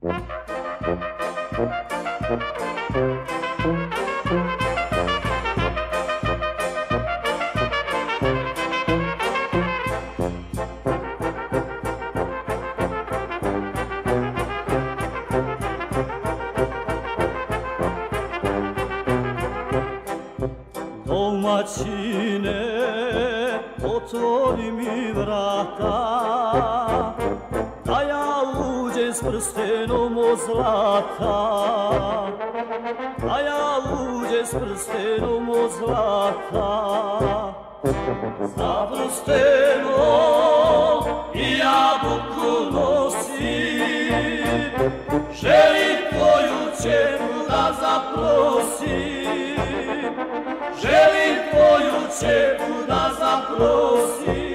Domaćine, otvori mi vrata, da ja uđem s prstenom od zlata, da ja uđem s prstenom od zlata. Za prstenom i jabuku nosim, želim tvoju ćerku da zaprosim, želim tvoju ćerku da zaprosim.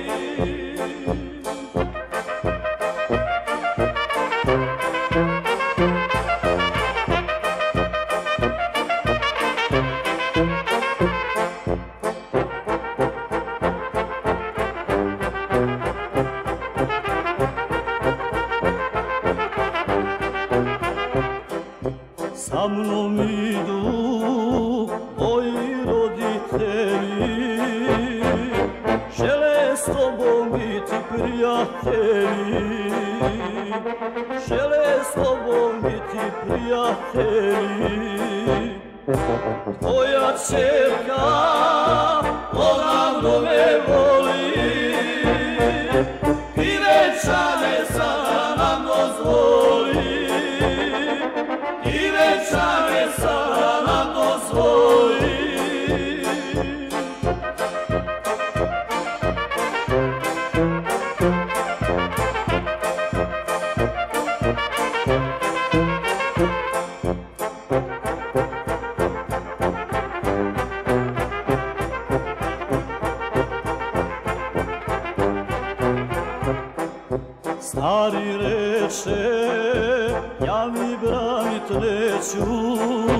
Sa mnom idu moji roditelji, žele s tobom biti prijatelji, žele s tobom biti prijatelji. Tvoja ćerka odavno me voli i venčanje sada nam dozvoli, i venčanje sada nam dozvoli. Stari reče, ja mi branit neću,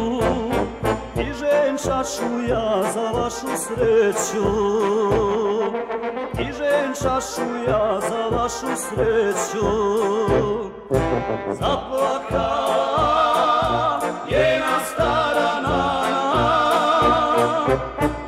dižem čašu ja za vašu sreću, dižem čašu ja za vašu sreću. Zaplakala njena stara nana,